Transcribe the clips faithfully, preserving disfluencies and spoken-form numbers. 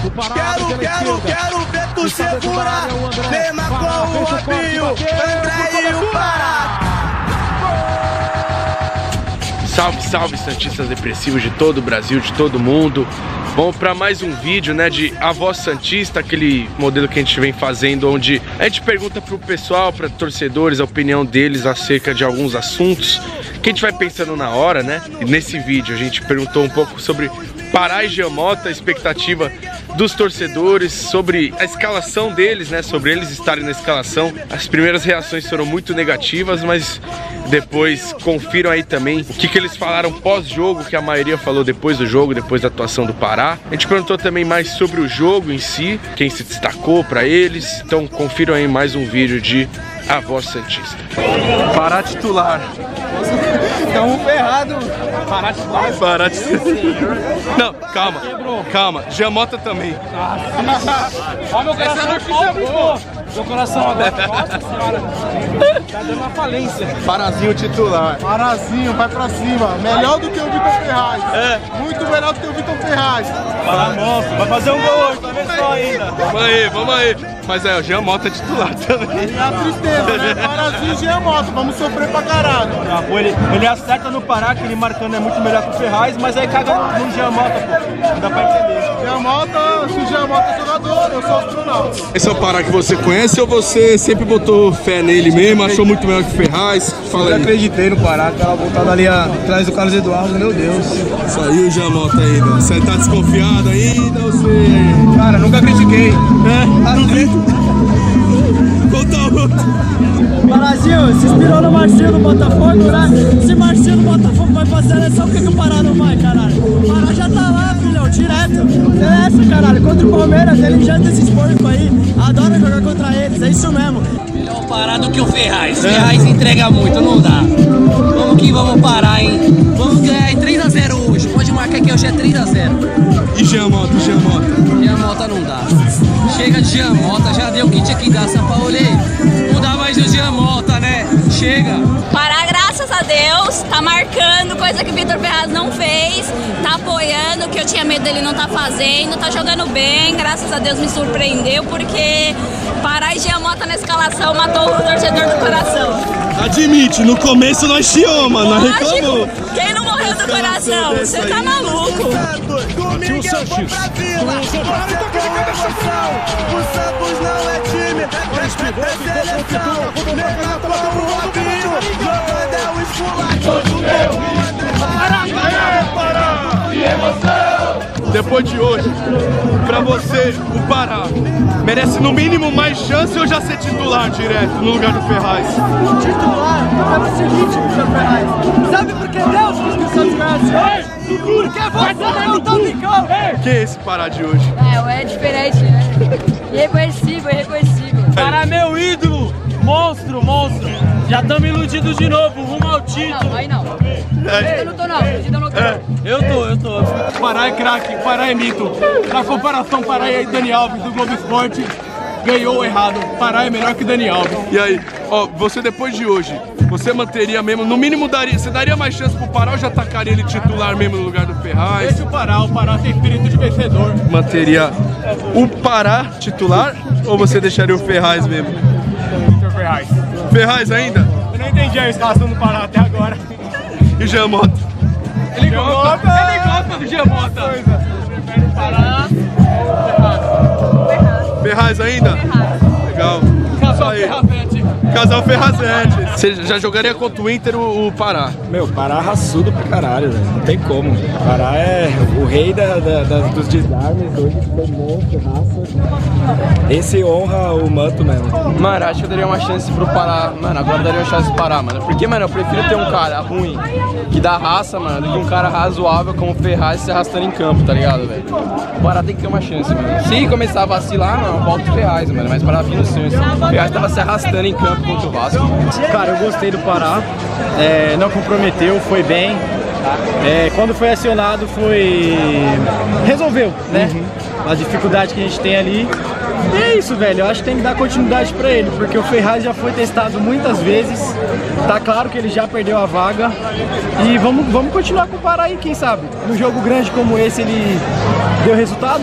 Quero, quero, quero ver tu segurar. Lema com o Robinho, André e o Pará. Salve, salve, santistas depressivos de todo o Brasil, de todo mundo. Vamos para mais um vídeo, né, de A Voz Santista, aquele modelo que a gente vem fazendo, onde a gente pergunta pro pessoal, para torcedores, a opinião deles acerca de alguns assuntos que a gente vai pensando na hora, né? E nesse vídeo a gente perguntou um pouco sobre Pará e Jean Mota, a expectativa dos torcedores, sobre a escalação deles, né? Sobre eles estarem na escalação. As primeiras reações foram muito negativas, mas depois confiram aí também o que, que eles falaram pós-jogo, que a maioria falou depois do jogo, depois da atuação do Pará. A gente perguntou também mais sobre o jogo em si, quem se destacou para eles. Então confiram aí mais um vídeo de A Voz Santista. Pará titular. Estamos ferrados. Pará titular. Pará titular. Não, calma, calma. Jean Mota também. Olha meu coração. Meu coração agora. Nossa senhora. Tá dando uma falência. Parazinho titular. Parazinho, vai pra cima. Melhor do que o Vitor Ferraz. É. Muito melhor do que o Vitor Ferraz. Pará monstro. Vai fazer um gol hoje, tá vendo só ainda. Vamos aí, vamos aí. Mas é, o Jean Mota é titular também. E a tristeza, né? Parazinho e Jean Mota. Vamos sofrer pra caralho. Ah, pô, ele, ele acerta no Pará, que ele marcando é muito melhor que o Ferraz, mas aí caga no, no Jean Mota, pô. Não dá pra entender. Jean Mota, se o Jean Mota é jogador, eu sou astronauta. Esse é o Pará que você conhece ou você sempre botou fé nele mesmo, achou muito melhor que o Ferraz? Fala aí. Eu acreditei no Pará, aquela voltada ali atrás do Carlos Eduardo, meu Deus. Isso aí, o Jean Mota ainda. Você tá desconfiado ainda ou você... Cara, nunca critiquei. É, acredito. Conta outro. Parazinho, se inspirou no Marcinho do Botafogo, né? Se Marcinho do Botafogo vai pra seleção, por que que o Pará não vai, caralho? O Pará já tá lá, filhão, direto. É essa, caralho, contra o Palmeiras, ele já desses porcos aí, adora jogar contra eles, é isso mesmo. Melhor Pará do que o Ferraz, Ferraz entrega muito, não dá. Vamos que vamos parar, hein? Vamos ganhar em três a zero hoje, pode marcar que hoje é três a zero. E Jean Mota, Jean Mota? Jean Mota não dá. Chega de Jean Mota, já deu o que tinha que dar, São Paulo. Não dá mais o Jean Mota, né? Chega. Pará, graças a Deus, tá marcando, coisa que o Vitor Ferraz não fez, tá apoiando, que eu tinha medo dele não tá fazendo, tá jogando bem, graças a Deus me surpreendeu, porque Pará e Jean Mota na escalação matou o torcedor do coração. Admite, no começo nós chiou, mano, nós reclamou. Quem não morreu do coração? Você tá maluco. Domingo eu vou pra vila, você com o Santos não é time, respeita a seleção, leva com o Robinho, jogando é o esculacho. Que emoção! Depois de hoje, pra você, o Pará merece no mínimo mais chance ou já ser titular direto no lugar do Ferraz? Titular, é o seguinte, Vitor Ferraz. Sabe por que Deus quis que o Santos ganhasse? Porque você não tá brincando! Que é esse Pará de hoje? É, é diferente, né? Irreconhecível, irreconhecível. Pará, meu ídolo! Monstro, monstro! Já estamos iludidos de novo, rumo ao título! Não, aí não. Eu não tô não, eu não tô. É, eu tô, eu tô. Pará é craque, Pará é mito. Na comparação, Pará e Dani Alves do Globo Esporte ganhou errado. Pará é melhor que Dani Alves. E aí, ó, você depois de hoje, você manteria mesmo, no mínimo daria, você daria mais chance pro Pará ou já tacaria ele titular mesmo no lugar do Ferraz? Deixa o Pará, o Pará tem espírito de vencedor. Manteria o Pará titular ou você deixaria o Ferraz mesmo? Vitor Ferraz. Ferraz ainda? Eu não entendi a escalação do Pará até agora. E o Jean Mota? Ele gosta, ele gosta do Jean Mota. Prefere o Pará. Ferraz ainda? Ferraz. Legal. Casal Ferrazete. Casal Ferrazete. Você já jogaria contra o Inter o, o Pará? Meu, Pará raçudo pra caralho, velho. Não tem como. Pará é o rei da, da, da, dos desarmes hoje, foi monstro, raça. Esse honra o manto mesmo. Mano, acho que eu daria uma chance pro Pará. Mano, agora eu daria uma chance pro Pará, mano. Porque, mano, eu prefiro ter um cara ruim, que dá raça, mano, do que um cara razoável como o Ferraz se arrastando em campo, tá ligado, velho? O Pará tem que ter uma chance, mano. Se começar a vacilar, mano, volta o Ferraz, mano. Mas Pará vindo sim. O Ferraz tava se arrastando em campo contra o Vasco. Cara, eu gostei do Pará. É, não comprometeu, foi bem. É, quando foi acionado, foi... resolveu, né? Uhum. A dificuldade que a gente tem ali. E é isso, velho. Eu acho que tem que dar continuidade pra ele, porque o Ferraz já foi testado muitas vezes. Tá claro que ele já perdeu a vaga. E vamos, vamos continuar com o Pará aí, quem sabe? Num jogo grande como esse, ele deu resultado.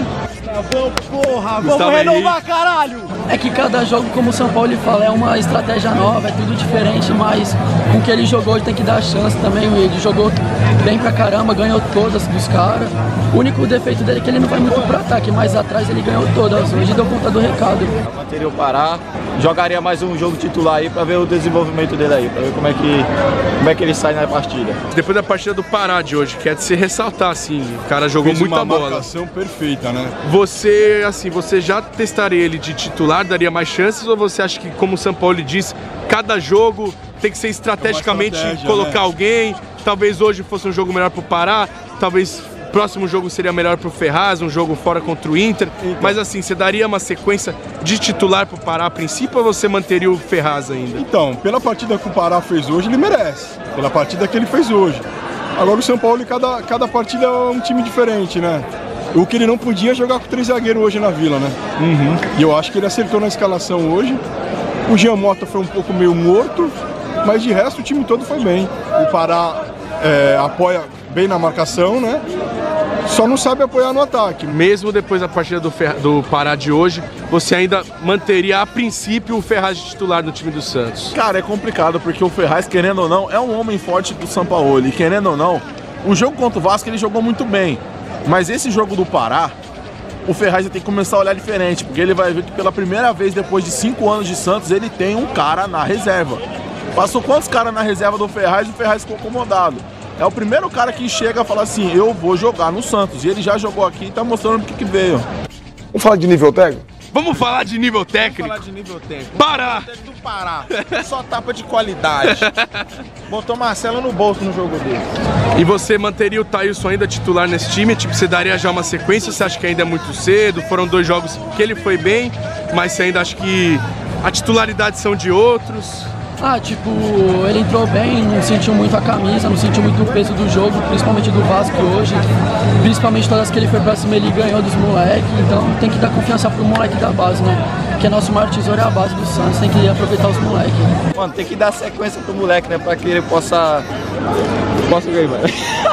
Vamos, porra, Gustavo vamos renovar, Henrique. caralho! É que cada jogo, como o São Paulo fala, é uma estratégia nova, é tudo diferente, mas com o que ele jogou ele tem que dar chance também. Ele jogou bem pra caramba, ganhou todas dos caras. O único defeito dele é que ele não vai muito pro ataque, mas atrás ele ganhou todas. Hoje deu conta do recado. Manteria o Pará, jogaria mais um jogo titular aí pra ver o desenvolvimento dele aí, pra ver como é que, como é que ele sai na partida. Depois da partida do Pará de hoje, quer se ressaltar, assim, o cara jogou Fez muita uma bola. marcação perfeita, né? Você, assim, você já testaria ele de titular, daria mais chances, ou você acha que, como o São Paulo diz, cada jogo tem que ser estrategicamente estratégia, colocar né? alguém? Talvez hoje fosse um jogo melhor pro Pará, talvez o próximo jogo seria melhor pro Ferraz, um jogo fora contra o Inter. Então. Mas assim, você daria uma sequência de titular pro Pará a princípio, ou você manteria o Ferraz ainda? Então, pela partida que o Pará fez hoje, ele merece. Pela partida que ele fez hoje. Agora o São Paulo, cada, cada partida é um time diferente, né? O que ele não podia é jogar com três zagueiros hoje na Vila, né? Uhum. E eu acho que ele acertou na escalação hoje. O Jean Mota foi um pouco meio morto, mas de resto o time todo foi bem. O Pará é, apoia bem na marcação, né? Só não sabe apoiar no ataque. Mesmo depois da partida do, Fer... do Pará de hoje, você ainda manteria a princípio o Ferraz de titular no time do Santos? Cara, é complicado, porque o Ferraz, querendo ou não, é um homem forte do São Paulo. E querendo ou não, o jogo contra o Vasco ele jogou muito bem. Mas esse jogo do Pará, o Ferraz tem que começar a olhar diferente, porque ele vai ver que pela primeira vez depois de cinco anos de Santos, ele tem um cara na reserva. Passou quantos caras na reserva do Ferraz e o Ferraz ficou acomodado. É o primeiro cara que chega e fala assim, eu vou jogar no Santos. E ele já jogou aqui e tá mostrando o que que veio. Vamos falar de nível técnico? Vamos falar de nível técnico? Vamos falar de nível técnico. Pará! Do Pará. Só tapa de qualidade. Botou Marcelo no bolso no jogo dele. E você manteria o Thailson ainda titular nesse time? Tipo, você daria já uma sequência? Você acha que ainda é muito cedo? Foram dois jogos que ele foi bem, mas você ainda acha que a titularidade são de outros? Ah, tipo, ele entrou bem, não sentiu muito a camisa, não sentiu muito o peso do jogo, principalmente do Vasco hoje. Principalmente todas que ele foi pra cima, ele ganhou dos moleques, então tem que dar confiança pro moleque da base, né? Porque nosso maior tesouro é a base do Santos, tem que aproveitar os moleques. Mano, tem que dar sequência pro moleque, né? Pra que ele possa... Posso ganhar, mano?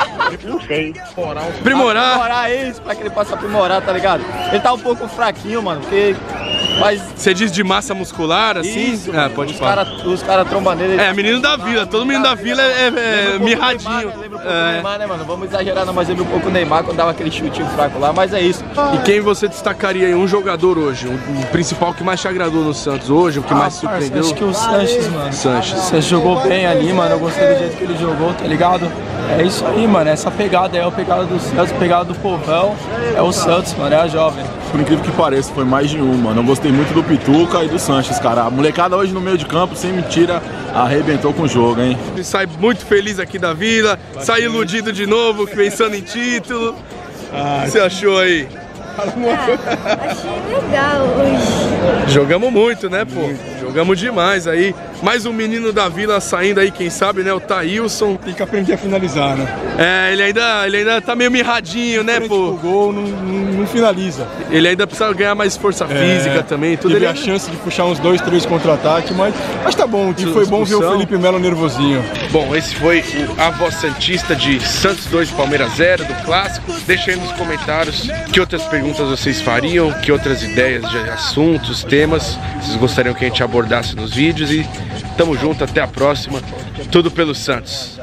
Aprimorar. Aprimorar isso, pra que ele possa aprimorar, tá ligado? Ele tá um pouco fraquinho, mano, porque... Mas... Você diz de massa muscular, assim? Isso, ah, pode os falar. Cara, os caras trombam nele. É, menino da vila, todo menino da vila é, é, é mirradinho. Neymar, lembra um pouco do Neymar, né, mano? Vamos exagerar, não, mas lembra um pouco o Neymar quando dava aquele chutinho fraco lá, mas é isso. E quem você destacaria aí, um jogador hoje, o um, um principal que mais te agradou no Santos hoje, o que ah, mais te surpreendeu? Acho que o Sanches, mano. Sanches. O Sanches jogou bem ali, mano, eu gostei do jeito que ele jogou, tá ligado? É isso aí, mano, essa pegada é a pegada do Santos, pegada do povão, é o Santos, mano, é a jovem. Por incrível que pareça, foi mais de um, mano. Eu gostei muito do Pituca e do Sanches, cara. A molecada hoje no meio de campo, sem mentira, arrebentou com o jogo, hein? Sai muito feliz aqui da vila, sai iludido de novo, pensando em título. O que você achou aí? Ah, achei legal hoje. Jogamos muito, né, pô? Jogamos demais aí. Mais um menino da vila saindo aí, quem sabe, né? O Thailson. Tem que aprender a finalizar, né? É, ele ainda, ele ainda tá meio mirradinho, né, pô? O gol não, não, não finaliza. Ele ainda precisa ganhar mais força física é, também. Tudo teve ele... a chance de puxar uns dois, três contra-ataques, mas, mas tá bom. E foi bom ver o Felipe Melo nervosinho. Bom, esse foi o A Voz Santista de Santos dois, Palmeiras zero, do Clássico. Deixa aí nos comentários que outras perguntas vocês fariam, que outras ideias de assuntos, temas vocês gostariam que a gente abordasse nos vídeos. E tamo junto, até a próxima. Tudo pelo Santos.